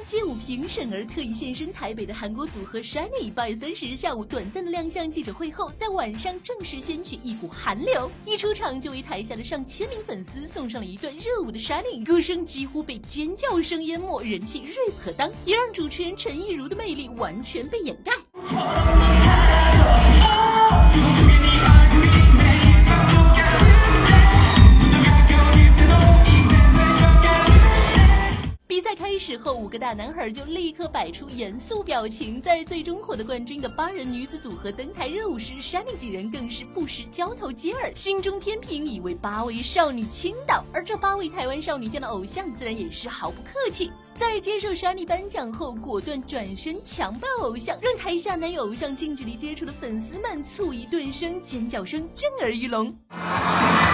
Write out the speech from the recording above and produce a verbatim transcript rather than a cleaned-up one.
街舞评审而特意现身台北的韩国组合 Shiny， 八月三十日下午短暂的亮相记者会后，在晚上正式掀起一股韩流，一出场就为台下的上千名粉丝送上了一段热舞的 Shiny， 歌声几乎被尖叫声淹没，人气锐不可当，也让主持人陈亦儒的魅力完全被掩盖。开始后，五个大男孩就立刻摆出严肃表情，在最终获得冠军的八人女子组合登台热舞时，Shiny几人更是不时交头接耳，心中天平已为八位少女倾倒，而这八位台湾少女间的偶像自然也是毫不客气。在接受 Shiny 颁奖后，果断转身强暴偶像，让台下难与偶像近距离接触的粉丝们醋意顿生，尖叫声震耳欲聋。